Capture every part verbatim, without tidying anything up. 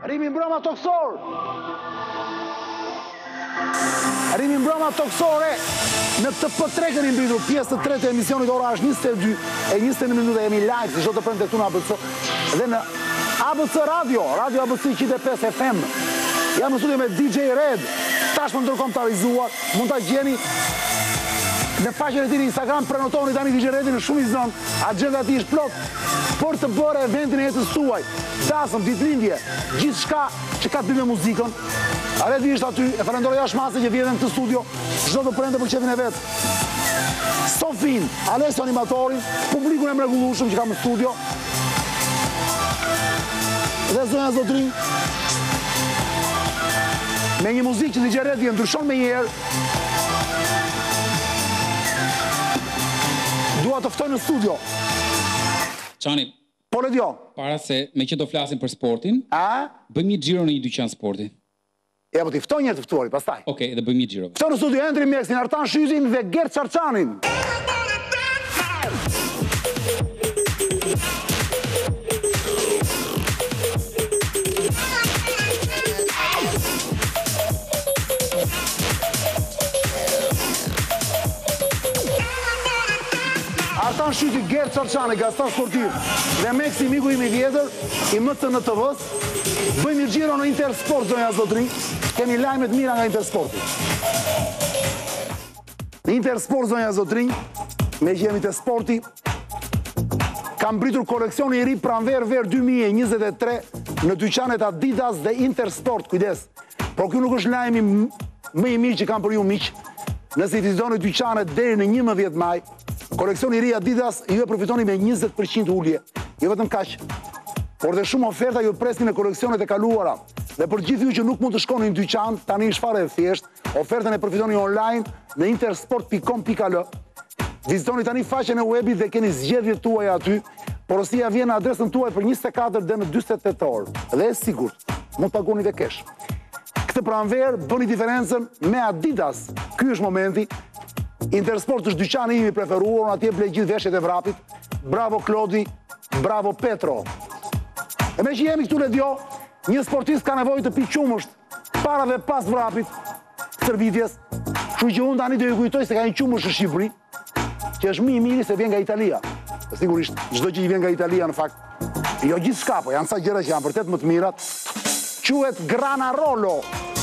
Rimi mbrëma toksor. Rimi mbrëma toksore. Në të P tre keni mbritur pjesë të tretë e emisionit, ora është njëzet e dy e njëzet e një minuta, jemi live, si çdo të premte këtu në A B C. Dhe në A B C Radio, Radio A B C njëzet e pesë F M. Jam në studio me D J Red, tashmë ndërkombëtarizuar, mund ta gjeni në faqen e tij në Instagram, prenotoni tani D J Redin në shumë i zon, agjenda e tij është plot për të bërë eventin e jetës tuaj. Dasëm, ditëlindje, gjithçka që ka të bëjë me muzikën. Aredi është aty, e falenderoj jashtëmase që vjen në këtë studio, çdo të prende për çefin e vet. Sofin, Alessio animatorin, publikun e mrekullueshëm që kam në studio. Dhe zonja Zotrin. Me një muzikë që D J Redi e ndryshon me njerë. Dua të ftoj në studio. Çani. Po le dio. Para se me që do flasim për sportin, a? Bëjmë një xhiro në një dyqan sporti. Ja, po ti ftoj njerë të ftuari, pastaj. Okej, okay, dhe bëjmë një xhiro. Ftoj në studio Endri Meksin, Artan Shyzin dhe Gert Çarçanin. Artan Shyzi, Gert Çarçani, gazetar sportiv, dhe Meksi, miku im i vjetër, i M C N T V-s. Bëjmë një xhiro në Intersport, zonja Zotrin. Kemi lajmet mira nga Intersporti. Në Intersport, zonja Zotrin, me që jemi të sporti, kam mbritur koleksioni i ri pranver ver dy mijë e njëzet e tre në dyqanet Adidas dhe Intersport, kujdes. Por kjo nuk është lajmi më i mirë që kam për ju miq. Nëse i vizitoni dyqanet deri në njëmbëdhjetë maj, koleksioni i ri Adidas ju e përfitoni me njëzet përqind ulje. Jo vetëm kaq, por dhe shumë oferta ju presni në koleksionet e kaluara. Dhe për gjithë ju që nuk mund të shkoni në dyqan, tani është fare e thjesht, ofertën e përfitoni online në intersport pikë com pikë al. Vizitoni tani faqen e webit dhe keni zgjedhjet tuaja aty. Porosia vjen në adresën tuaj për njëzet e katër dhe në dyzet e tetë orë. Dhe e sigurt, mund të paguni dhe kesh. Këtë pranverë bëni diferencën me Adidas. Ky është momenti. Intersport është dyqani imi preferuar, në atje blej gjithë veshjet e vrapit. Bravo Klodi, bravo Petro. E me që jemi këtu Ledio, një sportist ka nevojë të pi qumësht para dhe pas vrapit stërvitjes. Kështu që unë tani do ju kujtoj se ka një qumësht në Shqipëri, që është më i miri se vjen nga Italia. Sigurisht, çdo që i vjen nga Italia në fakt, jo gjithçka, po janë sa gjëra që janë vërtet më të mirat. Quhet Granarolo.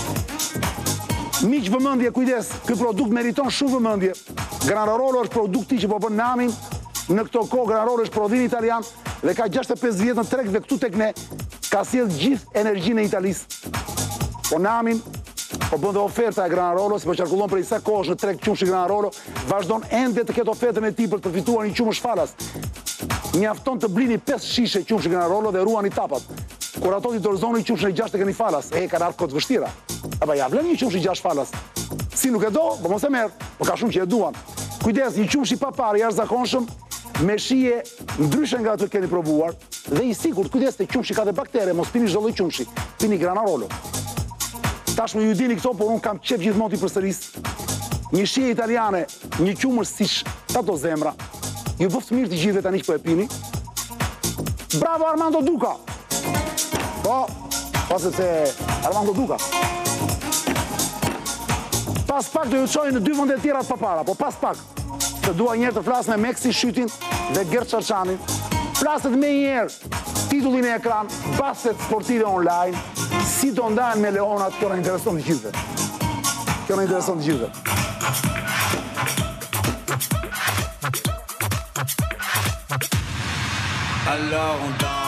Miq vëmendje, kujdes, ky produkt meriton shumë vëmendje. Granarolo është produkti që po bën namin në këto kohë. Granarolo është prodhim italian dhe ka gjashtëdhjetë e pesë vjet në treg dhe këtu tek ne ka sjell gjithë energjinë e Italisë. Po namin po bën dhe oferta e Granarolo, si po qarkullon prej sa kohësh në treg qumshi Granarolo, vazhdon ende të ketë ofertën e tij për të fituar një qumësh falas. Mjafton të blini pesë shishe qumshi Granarolo dhe ruani tapat. Kur ato ti dorëzoni qumshin e gjashtë e keni falas, e kanë ardhur kohë të vështira. Apo ja vlen një qumshi gjashtë falas. Si nuk e do, po mos e merr, po ka shumë që e duan. Kujdes, një qumshi pa parë jashtëzakonshëm, me shije ndryshe nga ato që keni provuar, dhe i sigurt, kujdes, te qumshi ka dhe baktere, mos pini çdo lloj qumshi, pini Granarolo. Tashmë ju dini këto, por unë kam qef gjithmonë ti përsëris. Një shije italiane, një qumësh siç ato zemra. Ju bëft mirë të gjithëve tani që po e pini. Bravo Armando Duca. Po, pas se Armando Duca. Pas pak do ju çoj në dy vende të tjera të papara, po pas pak. Të dua një herë të flas me Meksi Shytin dhe Gert Çarçanin. Flaset me një herë titullin e ekran, Baset sportive online, si do ndahen me leonat, kjo na intereson të gjithëve. Kjo na intereson të gjithëve. Alors on danse.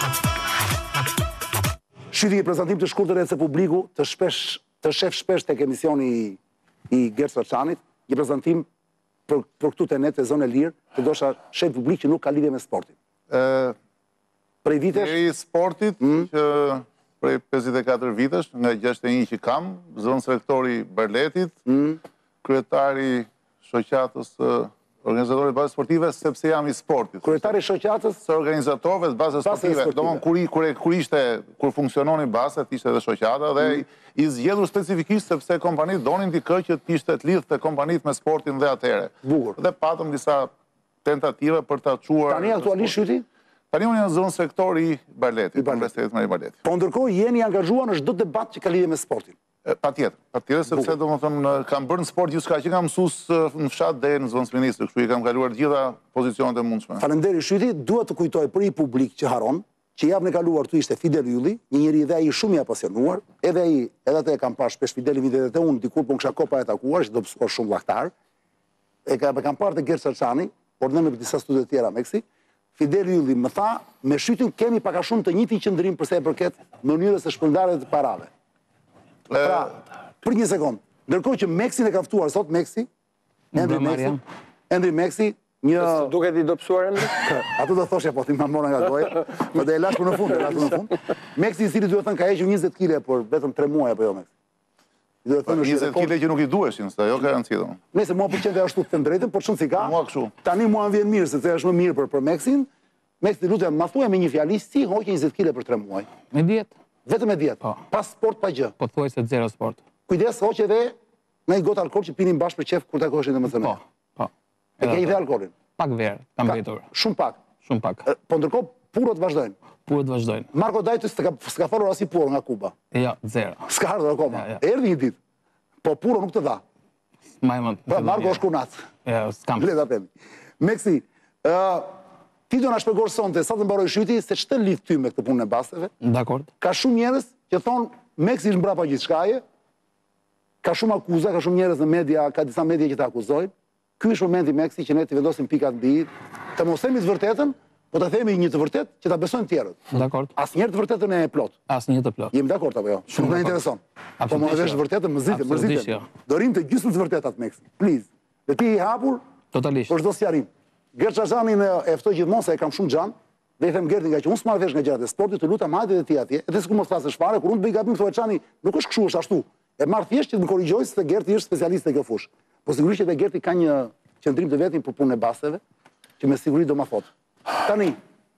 Shyti një prezantim të shkurtër e se publiku të shpesh të shef shpesh tek emisioni i, i Gert Çarçanit, një prezantim për, për këtu të net të zonë e lirë, të dosha shef publik që nuk ka lidhje me sportin. E, Prej vitesh? Prej sportit, mm? që prej pesëdhjetë e katër vitesh, nga gjashtëdhjetë e një që kam, zonë selektori Barletit, mm? kryetari shoqatës organizatorëve të bazës sportive, sepse jam i sportit. Kryetari shoqatës së organizatorëve të bazës sportive. Domthon kur kur kur ishte kur funksiononin bazat, ishte edhe shoqata dhe mm. i zgjedhur specifikisht sepse kompanitë donin të kë që të ishte të lidhte kompanitë me sportin dhe atëherë. Bukur. Dhe patëm disa tentative për ta çuar. Tani aktualisht Shyti? Tani unë në zonë sektori i Barletit, për Universitetit Mari Barleti. Po ndërkohë jeni angazhuar në çdo debat që ka lidhje me sportin. Patjetër, patjetër, sepse domethënë kam bërë në sport gjithçka që kam mësues në fshat deri në zonën ministri, kështu i kam kaluar gjitha pozicionet e mundshme. Faleminderit Shyti, duhet të kujtoj për i publik që haron, që javën e kaluar këtu ishte Fidel Ylli, një njeri dhe ai shumë i apasionuar, edhe ai, edhe atë e kam parë shpesh Fidelin vitet e unë, dikur po kisha kopa e takuar, që do mësuar shumë llaktar. E kam kam parë te Gerçar Çani, por në disa studio të tjera Meksi. Fidel Ylli më tha, me Shytin kemi pak a shumë të njëjtin qëndrim përsa i përket mënyrës së shpërndarjes të parave. Pra, për një sekond, ndërkohë që Meksin e ka ftuar sot Meksi, Endri Meksi, Endri Meksi, një duket i dobësuar Endri? Ato do thoshja po ti më morën nga goja, po do e lash për në fund, e lash për në fund. Meksi i cili duhet thënë ka hequr njëzet kile për vetëm tre muaj apo jo Meksi. njëzet kile që nuk i duheshin, se jo garanci domun. Nëse mua pëlqen të ashtu të them drejtën, por shumë si ka. Mua kështu. Tani mua më vjen mirë sepse është më mirë për për Meksin. Meksi lutem, ma thuaj me një fjali si hoqë njëzet kile për tre muaj. Me dietë. Vetëm me dietë. Po. Pas sport pa gjë. Po thuaj se zero sport. Kujdes hoqë edhe në një gotë alkool që pinin bashkë për qef kur takoheshin në mëthënë. Po, po. E ke i dhe alkoolin? Pak verë, kam betur. Shumë pak. Shumë pak. Po ndërkohë purot vazhdojnë. Purot vazhdojnë. Marko Dajtu s'ka folur as i puro nga Kuba. Jo, zero. S'ka ardhur akoma. Ja, ja. Erdhi një ditë. Po puro nuk të dha. Majmën. Pra Marko është kunat. Ja, s'kam. Le ta themi. Meksi, ë ti do na shpjegosh sonte sa të mbaroj Shyti se ç'të lidh ty me këtë punën e basteve? Dakor. Ka shumë njerëz që thonë Meksi është mbrapa gjithçkaje. Ka shumë akuza, ka shumë njerëz në media, ka disa media që ta akuzojnë. Ky është momenti Meksi që ne të vendosim pikat mbi i, të mos themi të vërtetën, po të themi një të vërtetë që ta besojnë të tjerët. Dakor. Asnjëherë të vërtetën e plot. Asnjë të plot. Jemi dakord apo jo? Shumë na intereson. Po më vesh të vërtetën, mëzitë, mëzitë. Do rim të gjysmë të vërtetat Meksi. Please. Dhe ti i hapur Totalisht. për çdo sqarim. Gerçar Xhanin e ftoj gjithmonë se e kam shumë xhan. Dhe i them Gerti nga që unë s'marr vesh nga gjërat e sportit, të lutem hajde edhe ti atje. Edhe sikur mos flasësh fare, kur unë bëj gabim thuaj Xhani, nuk është kështu, është ashtu. E marr thjesht që të më korrigjoj se Gerti është specialist te kjo fushë. Po sigurisht që Gerti ka një qendrim të vetin për punën e basteve, që me siguri do ma thotë. Tani,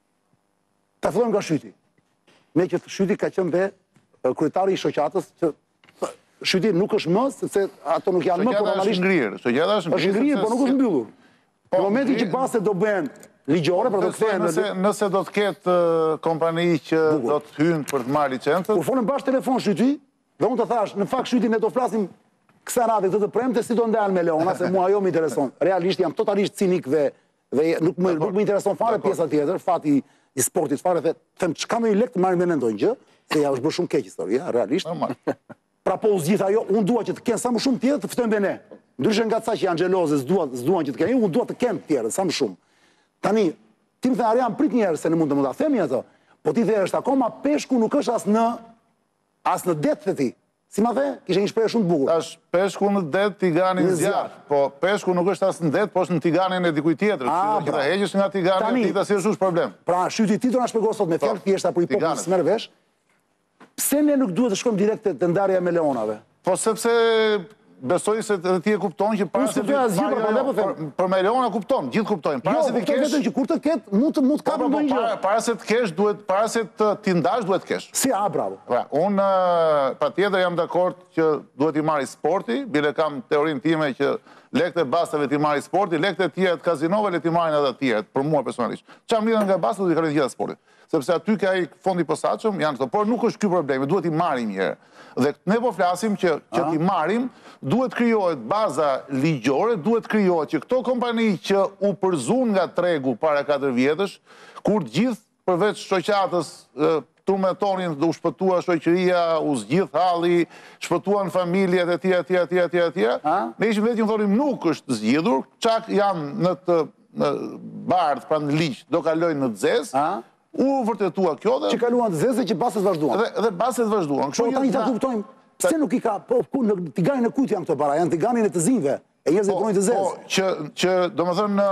ta fillojmë nga Shyti. Me që Shyti ka qenë dhe kryetari i shoqatës, që Shyti nuk është më, sepse ato nuk janë më, por normalisht ngrirë. Shoqata është është ngrirë, por nuk është mbyllur. Në momentin që bastet do bëhen ligjore, për të kthehen nëse nëse do të ketë kompani që do të hyjnë për të marrë licencën. Kur folëm bashkë telefon Shyti, dhe unë të thash, në fakt Shyti ne do flasim kësa radhë këtë të premte si do ndalen me Leona, se mua ajo më intereson. Realisht jam totalisht cinik dhe dhe nuk më nuk më intereson fare pjesa tjetër, fati i sportit fare, dhe them çka më i lek të marrim me ndonjë gjë, se ja është bërë shumë keq historia, realisht. Normal. Pra po u zgjidh ajo, unë dua që të kenë sa më shumë tjetër të ftojnë me ne. Ndryshe nga ca që janë xheloze, s'duan s'duan që të kenë, unë dua të kenë tjerë sa më shumë. Tani, ti më the Arian prit një herë se në mund të më ta themi ato. Po ti the është akoma peshku nuk është as në as në det të ti. Si ma the, kishe një shprehje shumë të bukur. Tash peshku në det Tigani në zjarr. Po peshku nuk është as në det, po është në Tiganin e dikujt tjetër. Që ta heqësh nga Tigani, ti tash është problem. Pra, Shyti ti do na shpjegosh sot me fjalë thjeshta për i popullit smerr vesh. Pse ne nuk duhet të shkojmë direkt te ndarja me Leonave? Po sepse besoj se edhe ti e kupton që para se për me Leona kupton, gjithë kuptojnë. Para se të kesh vetëm që kur të ketë mund të mund të kapë ndonjë gjë. Para se të kesh duhet, para se të ti ndash duhet të kesh. Si a bravo. Pra, unë patjetër jam dakord që duhet i marrë sporti, bile kam teorinë time që lekët e bastave ti marrë sporti, lekët e tjera të kazinove le ti marrin edhe të tjerët, për mua personalisht. Çam lidhen nga basta do i kalojnë gjithë sportit. Sepse aty ka ai fondi posaçëm, janë këto, por nuk është ky problemi, duhet i marrim një herë. Dhe ne po flasim që që ti marrim, duhet krijohet baza ligjore, duhet krijohet që këto kompani që u përzun nga tregu para katër vjetësh, kur gjithë përveç shoqatës turmetonin dhe u shpëtua shoqëria, u zgjidh halli, shpëtuan familjet e tjera, tjera, tjera, tjera, tjera. Ne ishim vetëm thonim nuk është zgjidhur, çak janë në të bardh, pra në ligj, do kalojnë në zezë. U vërtetua kjo dhe... Që kaluan të zezë që baset vazhduan. Dhe baset vazhduan. Po tani ta kuptojmë, pse nuk i ka, po në Tiganin e kujt janë këto para, janë Tiganin e të zinjve, e njerëzit punojnë të zezë. Po, që, që do më thënë,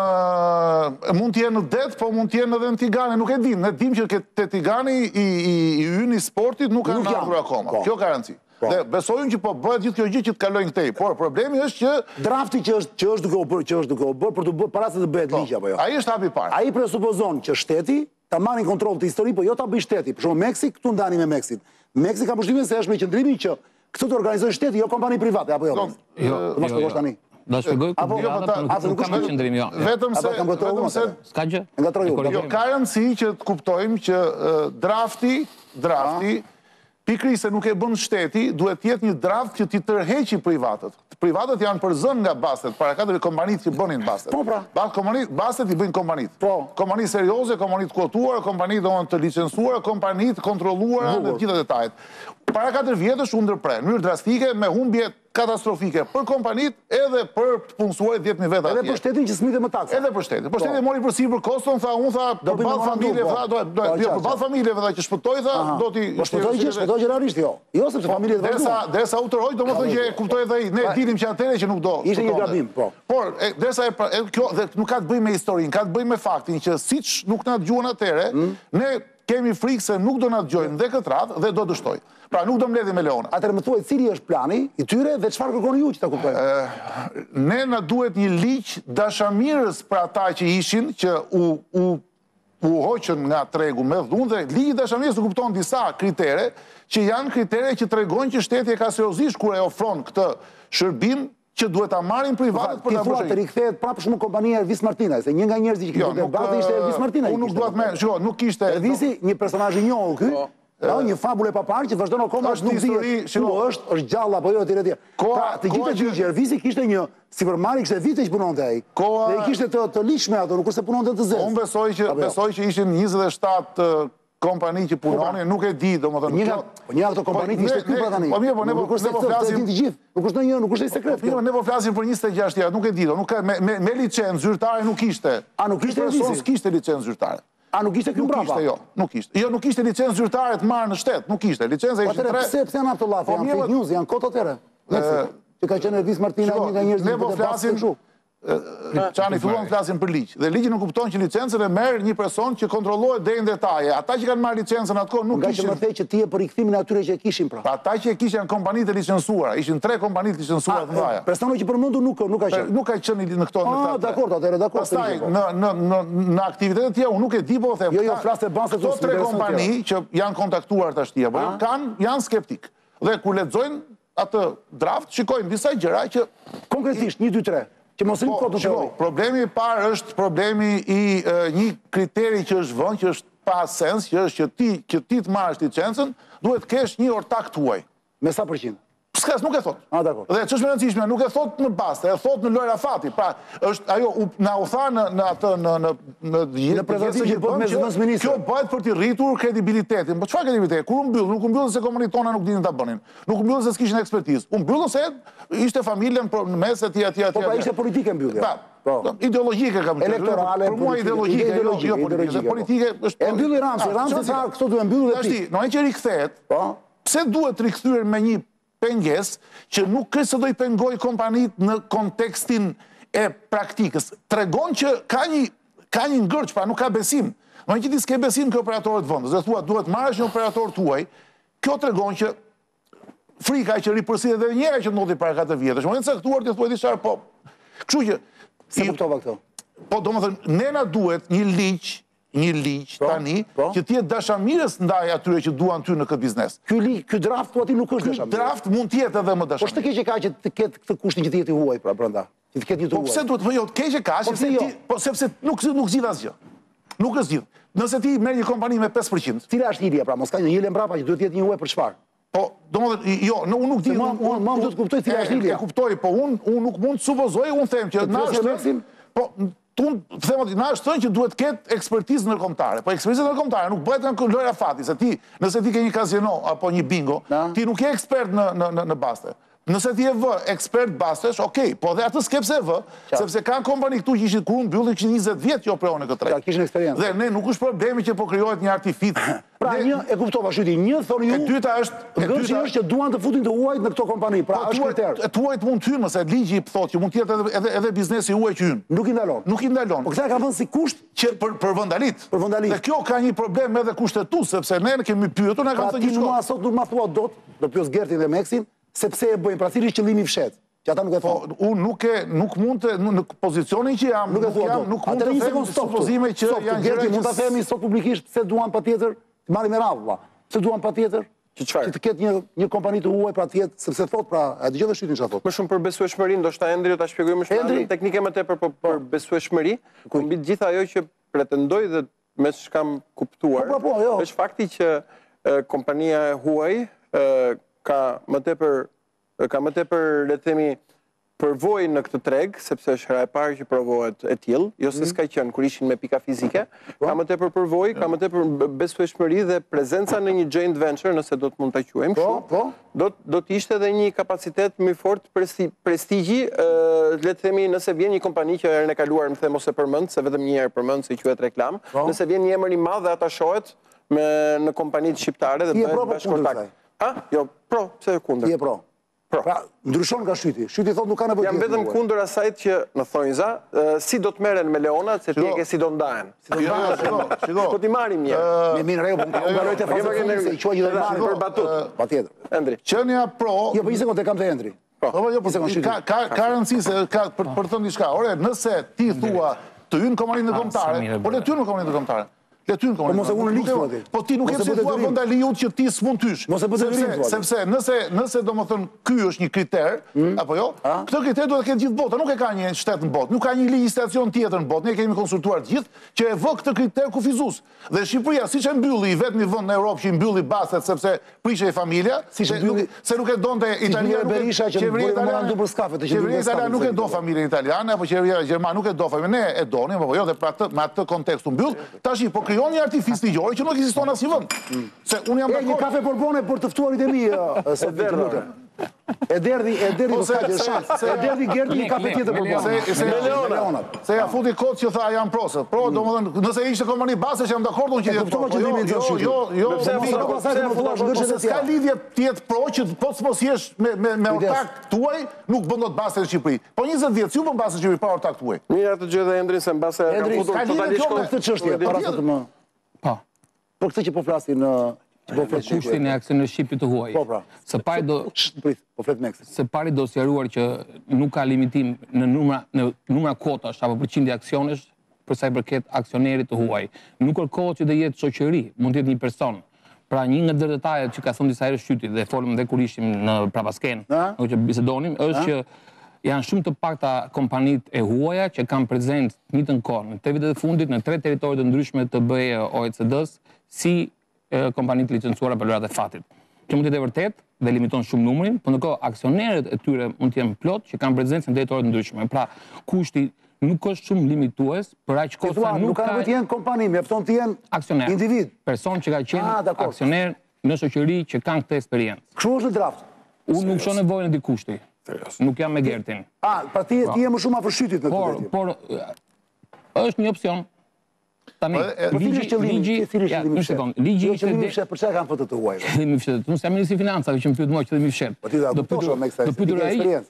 mund t'jenë në det, po mund t'jenë edhe në Tiganin, nuk e dim, ne dim që te Tigani i ynë i sportit nuk kanë ardhur akoma, kjo garanci. Dhe besojnë që po bëhet gjithë kjo gjë që të kalojnë këtej, por problemi është që... Drafti që është, që është duke u bërë, që është duke u bërë, për të bërë para se të bëhet ligj apo jo. Ai është hapi parë. Ai presupozon që shteti ta marrin kontroll të histori, po jo ta bëj shteti. Për shembull Meksi, këtu ndani me Meksin. Meksi ka përshtypjen se është me qendrimin që këtë të organizojë shteti, jo kompani private apo jo. Jo, do mos shkosh tani. Do shpjegoj ku Apo- brigada, apo- po apo- nuk kam qendrim, jo. jo. Vetëm se... Apo kam gëtuar vetëm unë, se... atëre. S'ka gjë. Ngatroj E unë. korrigjoj. Jo, ka rëndësi që të kuptojmë që uh, drafti, drafti, pikërisht se nuk e bën shteti, duhet të jetë një draft që ti tërheqi privatët. Privatët janë përzën nga bastet, para katër kompanitë që bënin bastet. Po, pra. Ba- kompanit- Bastet i bëjnë kompanitë. Po. Kompanitë serioze, kompanitë kuotuara, kompanitë domethënë të licencuara, kompanitë kontrolluara në Bukur. të gjitha detajet. Para katër vjetësh u ndërpren, në mënyrë drastike, me humbje katastrofike për kompanitë edhe për punësuarit dhjetë mijë veta Edhe atje. për shtetin që smite më taksa. Edhe për shtetin. Për shtetin mori përsipër koston, tha, unë tha, Do për bëjmë balë memorandum, familje, po. tha, do, do, Po, jo, qa, për balë qa. familjeve dhe që shpëtoj, tha, do t'i... Po shpëtoj që, shpëtoj që realisht jo. Jo, sepse familjet Derisa, vazhduan. derisa u tërhoj, do më thënë që e kuptoj edhe i. Ne dinim që atëre që nuk do. Ishte një shpëtonte. gabim, po. Por, e, derisa e, pra- e, kjo dhe nuk ka të bëjë me historinë, ka të bëjë me faktin që siç nuk na dëgjuan atëre, ne kemi frikë se nuk do na dëgjojnë dhe këtë radhë dhe do dështoj. Pra nuk do mbledhim me Leona. Atëherë më thuaj cili është plani i tyre dhe çfarë kërkoni ju që ta kuptojmë. Ne na duhet një ligj dashamirës për ata që ishin, që u, u, u hoqën nga tregu me dhunë, dhe ligji dashamirës u kupton disa kritere, që janë kritere që tregojnë që shteti e ka seriozisht kur e ofron këtë shërbim që duhet ta marrin privatët për Ti ta thua bërë. të rikthehet prapë shumë kompania Elvis Martina, se një nga njerëzit që Jo, kishte nuk debatin ishte Elvis Martina. Unë nuk dua të më, shiko, nuk kishte. Elvisi, një personazh i njohur ky, no, një fabulë e papar që vazhdon akoma Është nuk histori, dihet shiko. ku është, është gjallë apo jo etj etj. Koha- Pra, të koha gjithë që- që Elvisi kishte një sipërmarrje, kishte vite që punonte ai. Koha- Dhe i kishte të të ligjshme ato, nuk është se punonte të zezë. Unë besoj që, Apo jo? besoj që ishin njëzet e shtatë uh, kompani që punonin, nuk e di, domethënë. Një nga kjo- po një nga këto kompani Po, ishte ne- ky pra ne- tani. Po mirë, po ne po Nuk është ne po se këtë, flasim. e din të gjithë. Nuk është ndonjë, nuk është një sekret. Jo, kjo. ne po flasim për njëzet e gjashtë javë, nuk e di, do, nuk ka, me, me, me licencë zyrtare nuk ishte. A, nuk ishte Ky person Elvisi? s'kishte licencë zyrtare. A nuk ishte ky Nuk brapa? ishte, jo, nuk ishte. Jo, nuk ishte licencë zyrtare të marrë në shtet, nuk ishte. Licenca Po ishte atëre tre. pse pse janë ato llafe, Po, janë mirë, fake news, janë kot atëre. Nëse që ka qenë Elvis Martina Shiko, një nga njerëzit ne që po debat flasim- kështu. Çani fillon të flasim për ligj. Dhe ligji nuk kupton që licencën e merr një person që kontrollohet deri në detaje. Ata që kanë marrë licencën atko nuk Nga që kishin. më the që ti e për rikthimin e atyre që e kishin pra. Pa ata që e kishin janë kompanitë e licencuara, ishin tre kompanitë licencuara të mëdha. Personi që përmendu nuk nuk ka qenë. Nuk ka qenë në këto në Ah, këta tre. dakord, atëherë dakord. Pastaj në në në në aktivitetet tjera unë nuk e di po them. Jo, jo, ka- flas e ban se Këto këtu tre s'intereson kompani që janë kontaktuar tash tia, po kanë janë skeptik. Dhe kur lexojnë atë draft, shikojnë disa gjëra që Konkretisht një dy tre, që mos rim kot në shiko, teori. problemi i parë është problemi i e, një kriteri që është vënë, që është pa sens, që është që ti që ti të marrësh licencën, duhet të kesh një ortak tuaj. Me sa përqind? S'kas, nuk e thot. Ah, dakord. Dhe ç'është më e rëndësishme, nuk e thot në baste, e thot në Lojra Fati. Pra, është ajo u, na u tha në në atë në në në Në prezantim që bëhet me zëvendës ministër. Kjo bëhet për të rritur kredibilitetin. Po çfarë kredibiliteti? Kur u mbyll, nuk u mbyll se komunitet tona nuk dinin ta bënin. Nuk u mbyll se s'kishin ekspertizë. U mbyll se ishte familjen në mes etj etj etj. Po pra ishte politike mbyllja. Pa, Po. ideologjike kam thënë. Elektorale, Për mua politike, ideologjike, jo, ideologjike, jo politike. ideologjike, Se po. politike është E mbylli Ramsi, Ah, Ramsi çfarë tha, di- këto duhet mbyllur dhe Tash ti. ti, në që rikthehet, Po. pse duhet rikthyer me një pengesë që nuk është se do i pengoj kompanit në kontekstin e praktikës. Tregon që ka një ka një ngërç, pra nuk ka besim. Në që ti s'ke besim kë operatorët vendës, dhe thua duhet marrësh një operator tuaj, kjo tregon që frika që ripërsitet edhe njëra që ndodhi para katër vjetësh. Në momentin e caktuar ti thuaj diçka, po. Kështu që Se i- kuptova këto. Po, do më thënë, ne na duhet një ligj, një ligj tani, po. që t'jetë dashamirës ndaj atyre që duan ty në këtë biznes. Ky li, ky draft po aty nuk është Ky dashamirë. draft mund t'jetë edhe më Po dashamirë. ç'të keq që ka që të ketë këtë kushtin që të jetë i huaj pra brenda. Që të ketë një të Po pse huaj. duhet, po jo, keqe ka, Po sepse pse jo? ti, po sepse nuk nuk zgjidh asgjë. Nuk është zgjidh. Nëse ti merr një kompani me pesë përqind, Cila është ideja pra, mos ka një hile mbrapa që duhet të jetë një huaj për çfarë? po domethënë jo, no, unë nuk di. Se ma- unë- ma më duhet të kuptoj cila e- është lidhja. E kuptoj, po unë unë nuk mund të supozoj, unë them që na presë është Aleksin? po Tun them aty, na është thënë që duhet të ketë ekspertizë ndërkombëtare. Po ekspertiza ndërkombëtare nuk bëhet nga Lojra Fati, se ti, nëse ti ke një kazino apo një bingo, Na. ti nuk je ekspert në në në, në baste. Nëse ti je vë ekspert bastesh, okay, po dhe atë s'ke pse vë, sepse kanë kompani këtu që ishin kur unë mbyllin kishin njëzet vjet që operonin këtë Ja, drejt. kishin eksperiencë. Dhe ne nuk është problemi që po krijohet një artific. Pra Ne- një e kuptova shyti, një thonë ju. E dyta është, e Ngërçi dyta është që duan të futin të huajt në këto kompani, pra Po është tuaj- kriter. e tuajt mund të hynë, mëse ligji i thotë që mund të jetë edhe, edhe, edhe biznesi juaj që hynë. Nuk i ndalon. Nuk i ndalon. Po këta e ka vënë si kusht Që për, për vëndalit. Për vëndalit. Dhe kjo ka një problem edhe kushtetues, sepse ne kemi pyetur, na pra kanë thënë ti gjithë mua shko. sot nuk ma thua dot, do pyes Gertin dhe Meksin, se pse e bëjnë, pra cili është qëllimi i fshet, që ata nuk e Po thonë. unë nuk e nuk mund të në pozicionin që jam, Nuk e thua jam, dot. nuk mund Atëherë të një them sekond stop. supozime që Stop, janë Gerti gjëra mund ta që themi sot publikisht pse duan patjetër të marrin me radhë, vlla. Pse duan patjetër që të ketë një, një kompani të huaj pra të jetë, sepse thot pra, a dëgjove Shtytin çfarë thot. Më shumë për besueshmëri, ndoshta Endri do ta shpjegoj më shumë teknike më tepër për, për besueshmëri, ku mbi të gjitha ajo që pretendoj dhe me ç'kam kuptuar, po, po, jo. është fakti që e, kompania e huaj e, ka më tepër ka më tepër le të themi përvojë në këtë treg, sepse është hera e parë që provohet e tillë, jo se s'ka qenë kur ishin me pika fizike, ka më tepër përvojë, ka më tepër besueshmëri dhe prezenca në një joint venture, nëse do të mund ta quajmë kështu. Do do të ishte edhe një kapacitet më i fortë presti, prestigji, le të themi nëse vjen një kompani që herën e kaluar më them ose përmend, se vetëm një herë përmend se quhet reklam, nëse vjen një emër i madh dhe ata shohet me në kompanitë shqiptare dhe bëhet bashkëpunëtar. Ha? Jo, pro, pse kundër? Ti e pro. Pra, ndryshon nga Shyti. Shyti thot nuk ka nevojë. Jam vetëm kundër asajt që në thonjza, si do të merren me leonat, se ti e ke si do ndahen. Po ti marrim një. Me mirë rregull, unë mbaroj të fazë se i quaj edhe marrim për batut. Patjetër. Endri. Qenia pro. Jo, po një sekondë kam te Endri. Po, jo, po ka ka ka rëndësi se ka për të thënë diçka. Ore, nëse ti thua të hyn kompaninë kombëtare, po le të hyn në kompaninë kombëtare. Le ty në Po mos e unë liqë po ti. Po ti nuk e pse thua vënda liut që ti s'mund tysh. Mos e bëj liqë po. Sepse nëse nëse domethënë ky është një kriter, apo jo? Këtë kriter duhet të ketë gjithë bota, nuk e ka një shtet në botë, nuk ka një legjislacion tjetër në botë. Ne kemi konsultuar të gjithë që e vë këtë kriter kufizues. Dhe Shqipëria siç e mbylli i vetmi vend në Europë që i mbylli bastet sepse prishej familja, siç mbylli se nuk e donte Italia, qeveria italiane për skafe të që qeveria italiane nuk e do familjen italiane apo qeveria gjermane nuk e do familjen. Ne e donim, apo jo, dhe për atë me atë kontekst u mbyll. Tash po krijon një artific që nuk ekziston asnjë vend. Se unë jam dakord. Një kafe Borbone për të ftuarit e mi, se verë. E derdhi, e derdhi po ka gjë shat. E derdhi Gerdi një kafe tjetër Borbone. Se me Leonat. Se ja futi kot që tha jam prosë. Pro, domethënë, nëse ishte kompani base që jam dakord unë që jetë. Po Jo, jo, jo. Pse mos pasaj të fuash ndryshe se ka lidhje të jetë pro që po të mos jesh me me me ortak tuaj, nuk bën dot base në Shqipëri. Po njëzet vjet si u bën base në Shqipëri pa ortak tuaj. Mirë atë gjë dhe Endrin se mbase ka futur totalisht këtë çështje para se të më. Po. Për këtë që po flasin në që po flet kushtin e aksionërshipit të huaj. Po pra. Së pari do prit, po flet me këtë. Së pari do sqaruar që nuk ka limitim në numra në numra kotash apo përqindje aksionesh për sa i përket aksionerit të huaj. Nuk kërkohet që të jetë shoqëri, mund të jetë një person. Pra një nga ndër detajet që ka thënë disa herë Shyti dhe folëm edhe kur ishim në Prapasken, që bisedonim, është që janë shumë të pakta kompanitë e huaja që kanë prezencë të njëjtën kohë në tre vitet e fundit në tre territoret të ndryshme të B E O E C D-s si kompanitë licencuara për lërat e fatit. Kjo mund të jetë e vërtet dhe limiton shumë numrin, por ndërkohë aksionerët e tyre mund të jenë plot që kanë prezencë në territoret të ndryshme. Pra, kushti nuk është shumë limitues, për aq kohë sa nuk ka të jenë kompani, mjafton të jenë aksioner, individ, person që ka qenë aksioner në shoqëri që kanë këtë eksperiencë. Kështu është në draft. Unë nuk shoh nevojën e di kushti. Nuk jam me Gertin. Ah, pra ti je më shumë afër Shtytit në këtë. Por por është një opsion. Tani, ligji është ligji, si është një sekond. Ligji është ligji për çka kanë foto të huaj. Kemi fshetë. Unë jam ministri i financave që më pyet mua që themi fshet. Do pyetur me këtë. Do pyetur ai.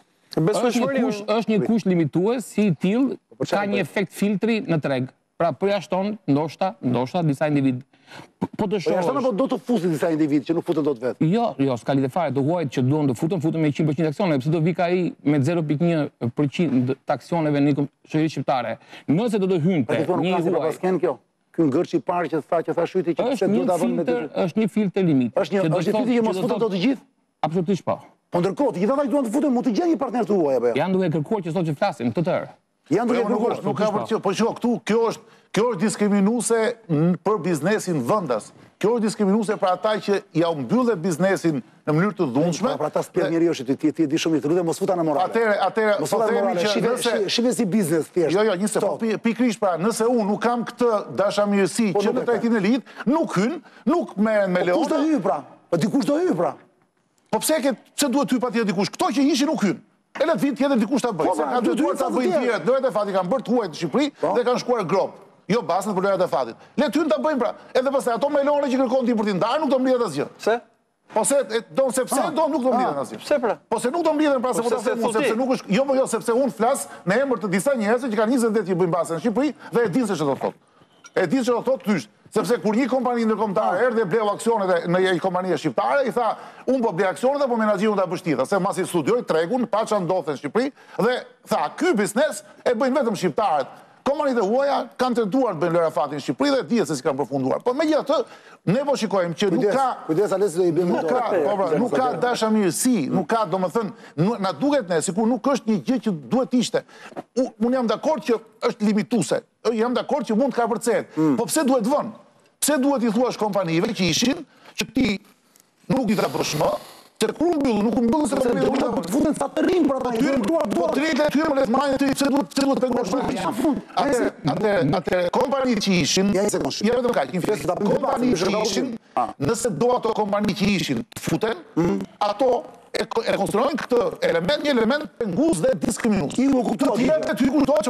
Është një kusht limitues si i tillë ka një efekt filtri në treg. Pra përjashton ndoshta, ndoshta disa individ. Po të shohësh. Përjashton apo do të fusin disa individ që nuk futen dot vetë? Jo, jo, s'ka lidhje fare. Të huajt që duan të futen, futen me njëqind përqind aksione, pse do vi ka ai me zero pikë një përqind të aksioneve në shoqëri shqiptare. Nëse do të hynte një huaj. Pasken kjo. Ky ngërç i parë që tha që tha Shyti që pse duhet ta vënë me dy. Është një filtr limit. Është një është një filtr që mos futen dot të gjithë? Absolutisht po. Po ndërkohë, të gjithë ata që duan të futen mund të gjejnë një partner të huaj apo jo? Janë duke kërkuar që sot që flasim të tërë. Janë duke kërkuar, nuk ka për po shiko këtu, kjo është kjo është diskriminuese për biznesin vendas. Kjo është diskriminuese për ata që ja u mbyllë biznesin në mënyrë të dhunshme. Për ata s'pjell njeriu është ti ti di shumë i lutem mos futa në morale. Atëre, atëre, po themi që nëse shive si biznes thjesht. Jo, jo, njëse, po pikërisht pra, nëse unë nuk kam këtë dashamirësi që në trajtimin e lidh, nuk hyn, nuk merren me leona. Kush do hyj pra? Po dikush do hyj pra. Po pse ke pse duhet hyj patjetër dikush? Kto që ishin nuk hyn. E le të vinë tjetër dikush ta bëjë. Ka duhet ta bëjnë tjerë. Lojrat e fatit kanë bërë të huaj në Shqipëri dhe kanë shkuar grop. Jo basën për lojrat e fatit. Le të hyn ta bëjnë pra. Edhe pastaj ato me leonë që kërkon ti për të ndarë nuk do mblidhet asgjë. Pse? Po se do se pse do nuk do mblidhen asgjë. Pse pra? Po se nuk do mblidhen pra se po ta them sepse nuk është jo po jo sepse unë flas në emër të disa njerëzve që kanë njëzet vjet që bëjnë basën në Shqipëri dhe e dinë se ç'do thotë. E dinë se do thotë tysh. Sepse kur një kompani ndërkombëtare erdhi dhe bleu aksionet në një kompani shqiptare, i tha, unë po blej aksionet dhe po menaxhiun ta bështita, se masi studioj tregun, pa ç'a ndodhte në Shqipëri dhe tha, ky biznes e bëjnë vetëm shqiptarët. Kompanitë e huaja kanë tentuar të bëjnë lëra fatin në Shqipëri dhe dihet se si kanë përfunduar. Po megjithatë, ne po shikojmë që nuk ka Kujdes Alesi do i bëjmë nuk ka, po pra, nuk ka dashamirësi, nuk ka, domethënë, na duket ne sikur nuk është një gjë që duhet ishte. Unë jam dakord që është limituese. Jam dakord që mund të kapërcehet. Po pse duhet vënë? Pse duhet i thuash kompanive që ishin që ti nuk i traposh më? Se kur mbyllë, nuk mbyllë se Se do të futen sa të rrimë për ata. Po të rritë e tyre më letë majnë të pse duhet të pengosh më. Atë kompani që ishin, ja vetëm kaq, kompani që ishin, nëse do ato kompani që ishin të futen, ato e konstruojnë këtë element, një element pengus dhe diskriminues. Të tjerë ty kuptoj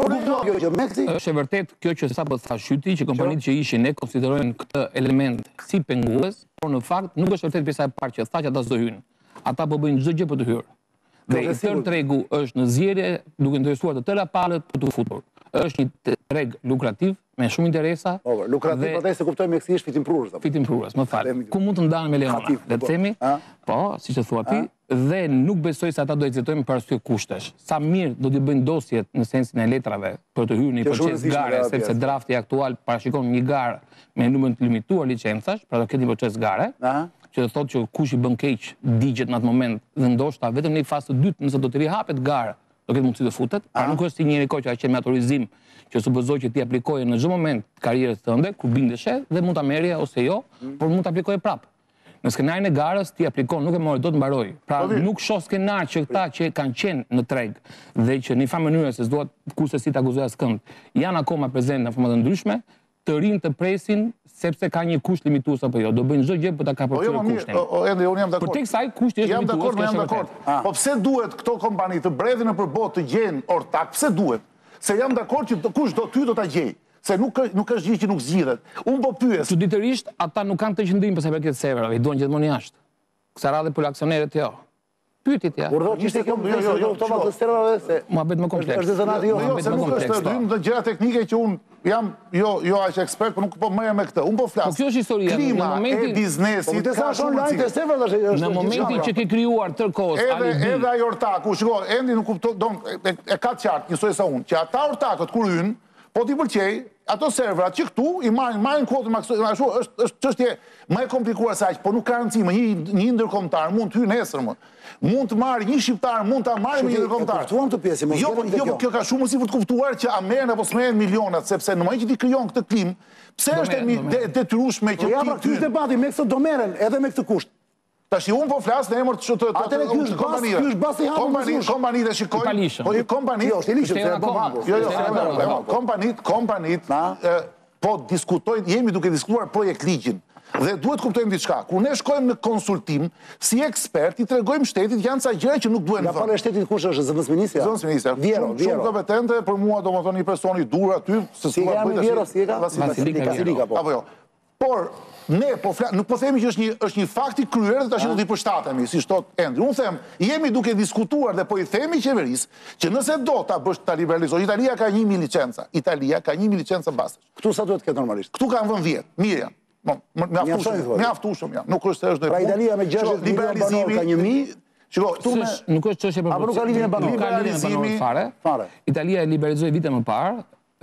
që është e vërtet kjo që sapo tha Shyti, që kompanitë që ishin e konsiderojnë këtë element si pengues, por në fakt nuk është vërtet pjesa e parë që tha që ata s'do hyjnë. Ata po bëjnë çdo gjë për të hyrë. Dhe i tërë tregu është në zgjedhje duke interesuar të tëra palët për të futur. Është një treg lukrativ me shumë interesa. Lukrativ pastaj se kuptojmë me kësi është fitim prurës. Fitim prurës, më fal. Ku mund të ndahen me Leona? Le të themi, po, siç e thua ti, dhe nuk besoj se ata do exitojnë për arsye kushtesh. Sa mirë do t'i bëjnë dosjet në sensin e letrave për të hyrë në një proces gare, sepse drafti aktual parashikon një garë me numër të limituar licencash, pra do ketë një proces gare, që do thotë që kush i bën keq digjet në atë moment dhe ndoshta vetëm në një fazë të dytë nëse do të rihapet gara, do ketë mundësi të futet. Pra nuk është si njëri kohë që ka qenë me autorizim që supozoj që ti aplikoje në çdo moment karrierës tënde kur bindeshe dhe mund ta merrje ose jo, por mund ta aplikoje prapë. Në skenarin e garës ti aplikon, nuk e morë, do të mbaroj. Pra nuk shoh skenar që këta që kanë qenë në treg dhe që në një farë mënyrë se s'duat kurse si të akuzoja skënd, janë akoma prezente në forma të ndryshme, të rinë të presin sepse ka një kusht limitues apo jo. Do bëjnë çdo gjë për ta kapurtuar kushtin. O Endi, unë jam dakord. Për tek saj kushti është limitues. Jam dakord, jam dakord. Po pse duhet këto kompani të bredhin nëpër botë të gjejnë ortak? Pse duhet? Se jam dakord që kush do ty do ta gjej. Se nuk nuk është gjë që nuk zgjidhet. Unë po pyes. Çuditërisht ata nuk kanë të qëndrim për sa i përket serverave, i duan gjithmonë jashtë. Kësa radhe për aksionerët jo. Pyetjet ja. Kur do të ishte kjo jo jo jo këto të serverave se muhabet më kompleks. Është zonati jo, është më kompleks. Është dy gjëra teknike që unë jam jo jo aq ekspert, por nuk po merrem me këtë. Unë po flas. Po kjo është historia. Në momentin e biznesit ka shumë lajm të serverave është. Në momentin që ke krijuar tërkohës edhe edhe ai ortaku, shiko, Endi nuk kupton, don e ka të qartë njësoj sa unë, që ata ortakët kur hyn, po ti pëlqej ato serverat që këtu i marrin marrin kuotën me ashtu është është çështje më e komplikuar se aq, po nuk ka rëndësi, më një një ndërkombëtar mund të hyjë nesër më. Mund të marrë një shqiptar, mund ta marrë me një ndërkombëtar. Kuptuam të pjesë, mos jo, jo, po kjo ka shumë mundësi për të kuptuar që a merren apo s'merren milionat, sepse në momentin që ti krijon këtë klim, pse është detyrueshme që ti. Ja, pra ky është debati, me këtë do merren, edhe me këtë kusht. Tash unë po flas në emër të të kompanive. Ky është basi hapur kompani, kompanitë shikojnë. Po i kompanitë, jo, është i lishëm se po hapur. Jo, jo, kompanitë, kompanitë po diskutojnë, jemi duke diskutuar projekt ligjin. Dhe duhet kuptojmë diçka. Kur ne shkojmë në konsultim, si ekspert i tregojmë shtetit janë ca gjëra që nuk duhen vënë. Ja falë shtetit kush është zëvendësministja? Zëvendësministja. Vjero, Vjero. Shumë kompetente, për mua domethënë një person i dur aty, se si ka Vjero, si ka? Vasilika po. Apo jo. Por ne po flas, nuk po themi që është një është një fakt i kryer dhe tash do t'i përshtatemi, siç thot Endri. Unë them, jemi duke diskutuar dhe po i themi qeverisë që nëse do ta bësh ta liberalizojë, Italia ka një mijë licenca. Italia ka një mijë licenca bazash. Këtu sa duhet të ketë normalisht? Këtu kanë vënë dhjetë. Mirë janë. Mjaftueshëm, mjaftueshëm janë. Nuk është se është pra Italia me gjashtë liberalizimi ka një mijë. Shiko, këtu me nuk është çështje për. Apo nuk ka lidhje me banorë. Liberalizimi fare. Fare. Italia e liberalizoi vite më parë.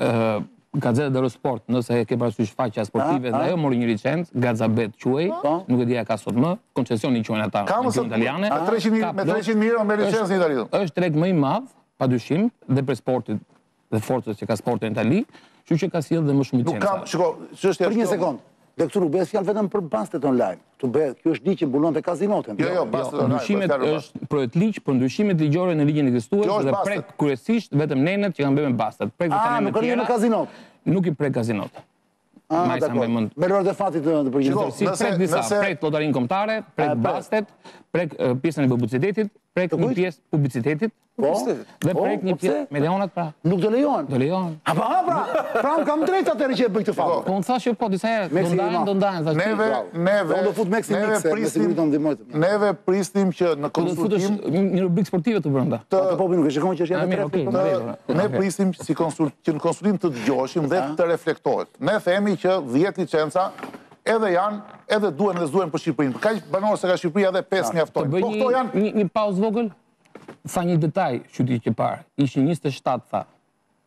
Gazeta dello Sport, nëse ke parasysh faqja sportive, dhe ajo mori një licencë, Gazabet quhej, nuk e di a ka sot më, koncesioni i quhen ata në gjuhën italiane. Me treqind mijë euro me licencë në Itali. Është treg më i madh, padyshim, dhe për sportin dhe forcës që ka sporti në Itali, kështu që ka sjellë dhe më shumë licenca. Nuk kam, shiko, çështja për një sekond. Dhe këtu nuk bëhet fjalë vetëm për bastet online. Këtu bëhet, kjo është ligj që mbulon te kazinotet. Jo, jo, bastet online. Ndryshimet është projekt ligj për ndryshimet ligjore në ligjin ekzistues dhe prek kryesisht vetëm nenet që kanë bërë me bastet. Prek vetëm me tjera. Nuk kazinot. Nuk i prek kazinot. Ah, dakor. Me lorë të fatit të përgjithësisht. Si prek disa, prek lotarin kombëtare, prek bastet, prek pjesën e publicitetit, prek një pjesë publicitetit. Po, dhe prek një pjesë me lejonat pra. Nuk do lejohen. Do lejohen. A pa, pra, pra unë kam drejt atëherë që e bëj këtë fat. Po unë thashë po disa herë, do ndahen, do ndahen, thashë. Neve, neve, do fut Mexi Mix, pristim, neve pristim që në konsultim një rubrikë sportive të brenda. Të popi nuk e shikon që është jashtë trefit. Ne pristim si që në konsultim të dëgjoheshim dhe të reflektohet. Ne themi që dhjetë licenca edhe janë, edhe duhen dhe s'duhen për Shqipërinë. Kaq banorë se ka Shqipëria edhe pesë mjaftojnë. Po këto janë një pauzë vogël. Tha një detaj, Shyti që parë, ishin njëzet e shtatë, tha,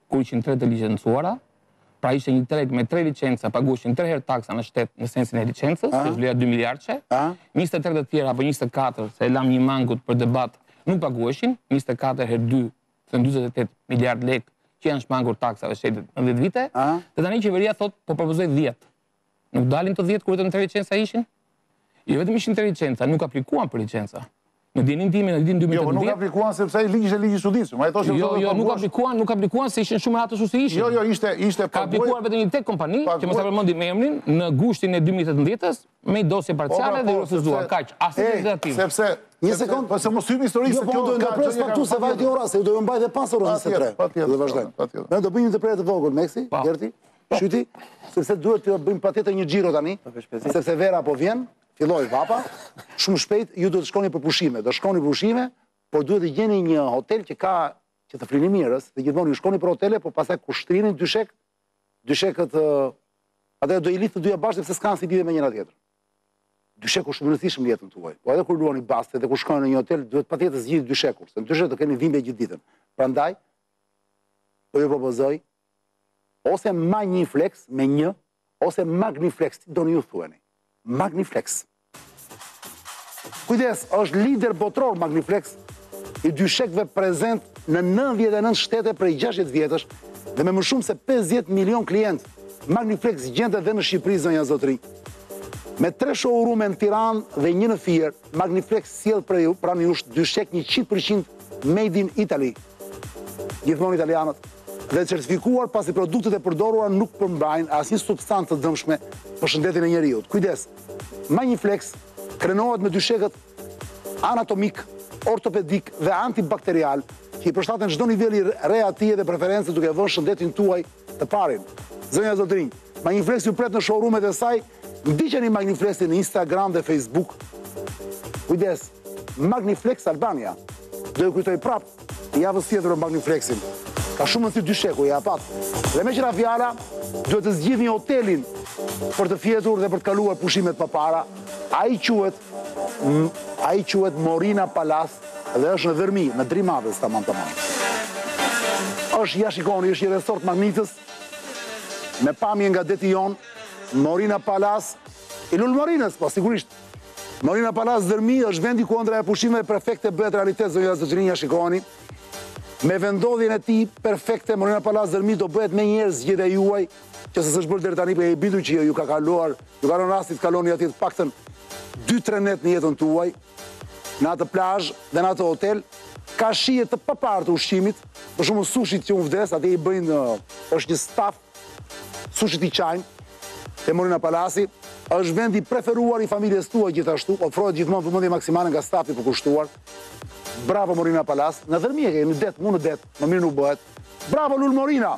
kur ishin tre të licencuara, pra ishte një treg me tre licenca, pagueshin tre herë taksa në shtet në sensin e licencës, që vleja dy miliardçe, njëzet e tre të tjera apo njëzet e katër, se e lam një mangut për debat, nuk pagueshin, njëzet e katër herë dy, të njëzet e tetë miliard lek, që janë shmangur taksave shtetit në dhjetë vite, dhe tani qeveria thot, po propozoj dhjetë. Nuk dalin të dhjetë kur të në tre licenca ishin? Jo vetëm ishin tre licenca, nuk aplikuan për licenca. Në dinin time në vitin dy mijë e tetëmbëdhjetë. Jo, nuk aplikuan sepse ligji ishte ligji studitshëm. Jo, jo, nuk aplikuan, nuk aplikuan se ishin shumë ratë ashtu si ishin. Jo, jo, ishte ishte Ka aplikuar vetëm një tek kompani, që mos e përmendim emrin, në gushtin e dy mijë e tetëmbëdhjetës, me dosje parciale dhe refuzuar. Kaq, asnjë legislativ. Sepse Një sekond, po se mos hyjmë historikë jo, se po kjo do të ndërpres faktu se vajti ora, se do të mbaj dhe pas orës njëzet e tre. Patjetër, Dhe vazhdojmë. patjetër. Ne do bëjmë një ndërprerje të vogël, Meksi, Gerti, Shyti, sepse duhet të bëjmë patjetër një xhiro tani, sepse vera po vjen, filloi vapa, shumë shpejt ju do të shkoni për pushime, do shkoni për pushime, por duhet të gjeni një hotel që ka që të flini mirës, dhe gjithmonë ju shkoni për hotele, por pastaj kur shtrinin dyshek, dyshekët atë do i lidh të dyja bashkë sepse s'kan si lidhje me njëra tjetrën. Dysheku është rëndësishëm në jetën tuaj. Po edhe kur luani basket dhe kur shkoni në një hotel, duhet patjetër zgjidhni dyshekur, se ndryshe do keni dhimbje gjithë ditën. Prandaj po ju propozoj ose Magniflex me një, ose Magniflex, ti doni ju thuani. Magniflex. Kujdes, është lider botror Magniflex i dyshekëve prezent në nëntëdhjetë e nëntë shtete prej gjashtëdhjetë vjetësh dhe me më shumë se pesëdhjetë milion klient. Magniflex gjendet edhe në Shqipëri, zonja zotëri. Me tre showroom në Tiranë dhe një në Fier, Magniflex sjell pranë jush dyshek njëqind përqind made in Italy. Gjithmonë italianët. Dhe certifikuar pasi produktet e përdorura nuk përmbajnë asnjë substancë të dëmshme për shëndetin e njeriut. Kujdes. Magniflex krenohet me dyshekët anatomik, ortopedik dhe antibakterial, që i përshtaten çdo niveli reatie dhe preferencë duke vënë shëndetin tuaj të parin. Zonja zotërinj, Magniflex ju pret në showroomet e saj. Ndiqeni Magniflexin në Instagram dhe Facebook. Kujdes, Magniflex Albania. Do ju kujtoj prap, javës tjetër në Magniflexin. Ka shumë në si dysheku, ja pat. Dhe me qëra fjala, duhet të zgjidhni hotelin për të fjetur dhe për të kaluar pushimet pa para. A i quhet, a i quhet Morina Palace dhe është në Dërmi, në Drimave, tamam tamam. Është ja shikoni, është një resort magnitës, me pamje nga deti jonë, Morina Palace, i lull Morinës, po sigurisht. Morina Palace Dërmi është vendi ku ëndra e pushimeve perfekte bëhet realitet, zonja zotërinja shikoni. Me vendodhjen e tij perfekte, Morina Palace Dërmi do bëhet më njëherë zgjedhja juaj, që s'është bërë deri tani, por e bindur që ju ka kaluar, ju ka rënë rasti të kaloni atje të paktën dy tre net në jetën tuaj, në atë plazh dhe në atë hotel. Ka shije të paparë të ushqimit, për shembull sushit që unë vdes, atje i bëjnë, është një staf, sushit i qajnë, te Morina Palasi, është vendi preferuar i familjes tuaj gjithashtu, ofrohet gjithmonë vëmendje maksimale nga stafi i përkushtuar. Bravo Morina Palas, në Dërmi e kemi det, mu në det, më mirë nuk bëhet. Bravo Lul Morina.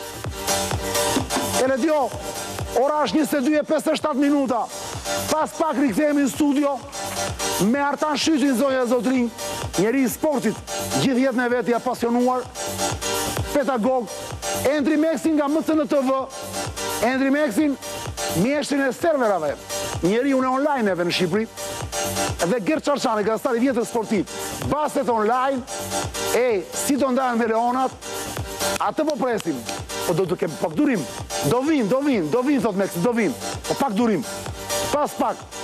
Eledio, ora është njëzet e dy e pesëdhjetë e shtatë minuta. Pas pak rikthehemi në studio me Artan Shytin, zonja e zotërinj, njeri i sportit, gjithë jetën e vet i apasionuar, pedagog, Endri Meksin nga M C N T V, Endri Meksin, mjeshtrin e serverave, njeri unë online-eve në Shqipëri, dhe Gert Qarqani, gazetari vjetër sportiv, basket online, e si do ndajnë me Leonat, atë po presim, po do të kemë pak durim, do vin, do vin, do vin, thot Meksi, do vin, po pak durim, pas pak,